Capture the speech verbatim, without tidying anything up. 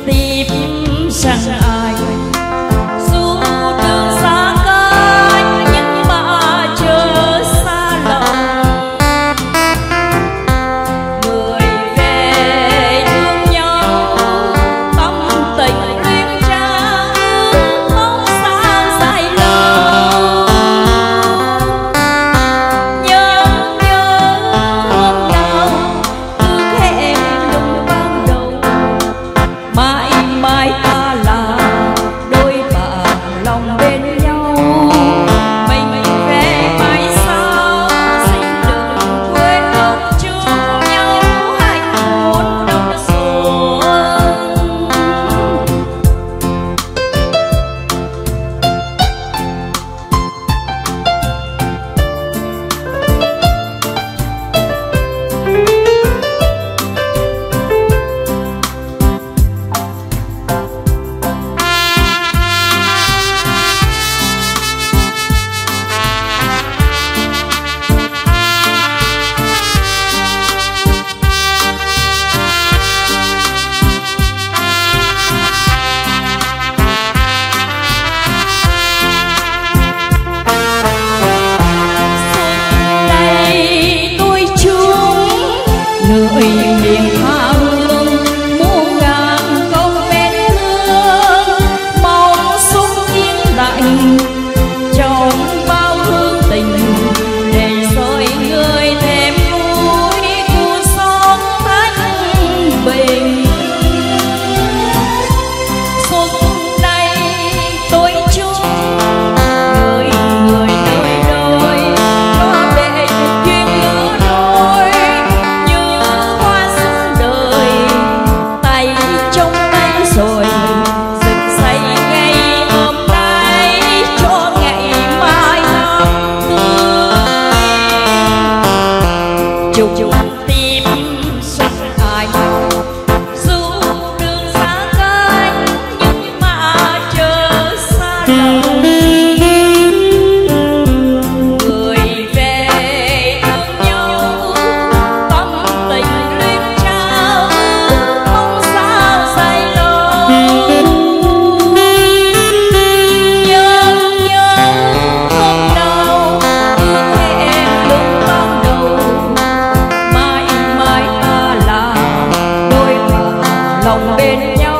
tìm chẳng ai dù đường xa cách nhưng mà chờ xa lòng người về thương nhau tâm tình luyến trao không sao dài lâu nhớ nhớ hôm nào ước hẹn lúc ban đầu mãi mãi ta là đôi bạn lòng bên nhau mình về mãi sau xin đừng quên lúc chung nhau hạnh phúc đông xuân. Người hiền tha hương muôn ngàn câu bên hương mong xúc yên lạnh trong bao hương tình để rồi người thêm vui cuộc sống thanh bình. Xuân này tôi chúc người người đôi đôi cho để duyên lứa đôi rồi rực say ngày hôm nay cho ngày mai năm tươi chúc tim xuân ai dù đường xa cách nhưng mà chờ xa lòng người về thương nhau tâm tình luyến trao không sao dài lâu nhớ nhớ hôm nào ước hẹn lúc ban đầu mãi mãi ta là đôi bạn lòng bên nhau.